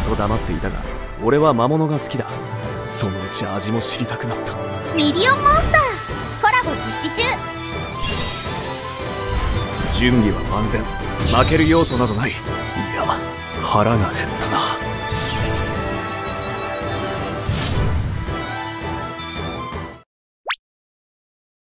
と黙っていたが、俺は魔物が好きだ。そのうち味も知りたくなった。 ミリオンモンスターコラボ実施中。 準備は万全。負ける要素などない。いや、腹が減ったな。